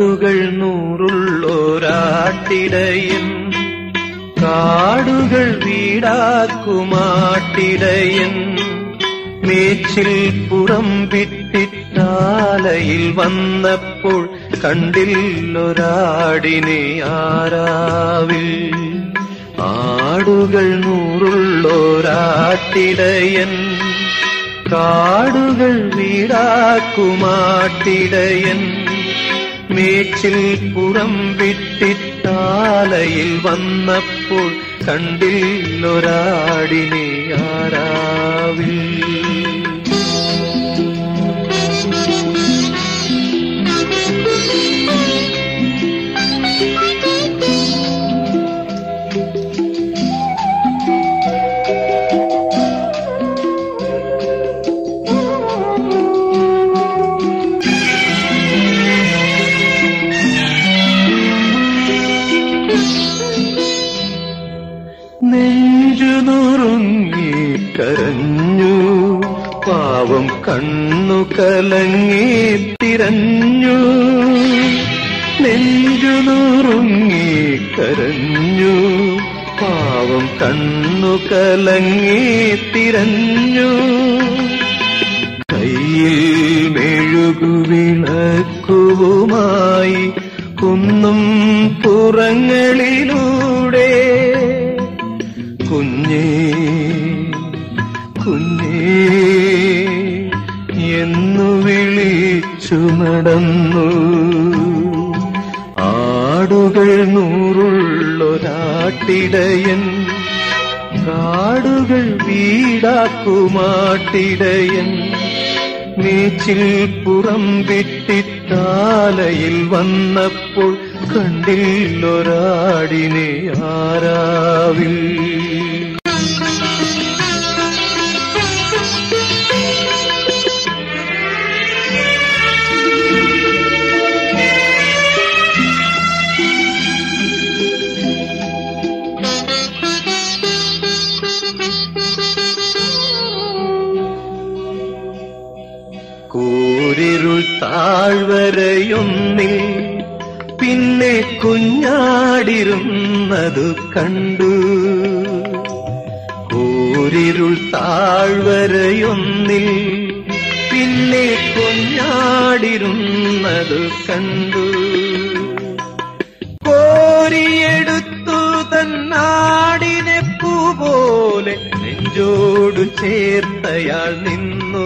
ആടുകൾ നൂറുള്ളോരാട്ടിടയൻ, കാടുകൾ വീടാക്കുമാട്ടിടയൻ. മേച്ചിൽ പുറം വിട്ടിട്ടാലയിൽ വന്നപ്പോൾ കണ്ടില്ലൊരാടിനെ ആരാവിൽ. ആടുകൾ നൂറുള്ളോരാട്ടിടയൻ, കാടുകൾ വീടാക്കുമാട്ടിടയൻ. മേച്ചിൽ പുറം വിട്ടിട്ടാലയിൽ വന്നപ്പോൾ കണ്ടില്ലൊരാടിനെ ആരാവിൽ. നെഞ്ചു നുറുങ്ങി കരഞ്ഞു, പാവം കണ്ണു കലങ്ങി തിരഞ്ഞു. നെഞ്ചു നുറുങ്ങി കരഞ്ഞു, പാവം കണ്ണു കലങ്ങി തിരഞ്ഞു. കയ്യിൽ മെഴുകുവിളക്കുവുമായി കുന്നും പുറങ്ങളിലൂടെ കുഞ്ഞേ കുഞ്ഞേ എന്നു വിളിച്ചു നടന്നു. ആടുകൾ നൂറുള്ളൊരാട്ടിടയൻ, കാടുകൾ വീടാക്കുമാട്ടിടയൻ. മേച്ചിൽ പുറം വിട്ടിട്ടാലയിൽ വന്നപ്പോൾ കണ്ടില്ലൊരാടിനെ ആരാവിൽ. കൂരിരുൾ താഴ്വരയൊന്നിൽ പിന്നെ കുഞ്ഞാടിരുന്നതു കണ്ടു. കൂരിരുൾ താഴ്വരയൊന്നിൽ പിന്നെ കുഞ്ഞാടിരുന്നതു കണ്ടു. കോരിയെടുത്തു തന്നാടിനെ പൂപോലെ നെഞ്ചോടു ചേർത്തയാൾ നിന്നു.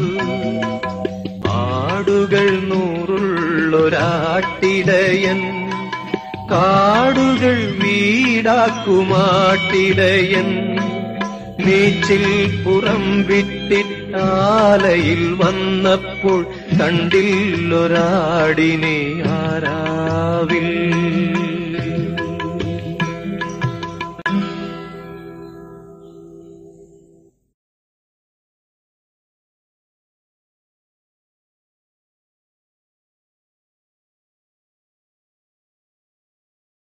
ആടുകൾ നൂറുള്ളൊരാട്ടിടയൻ, കാടുകൾ വീടാക്കുമാട്ടിടയൻ. മേച്ചിൽ പുറം വിട്ടിട്ടാലയിൽ വന്നപ്പോൾ കണ്ടില്ലൊരാടിനെ ആരാവിൽ.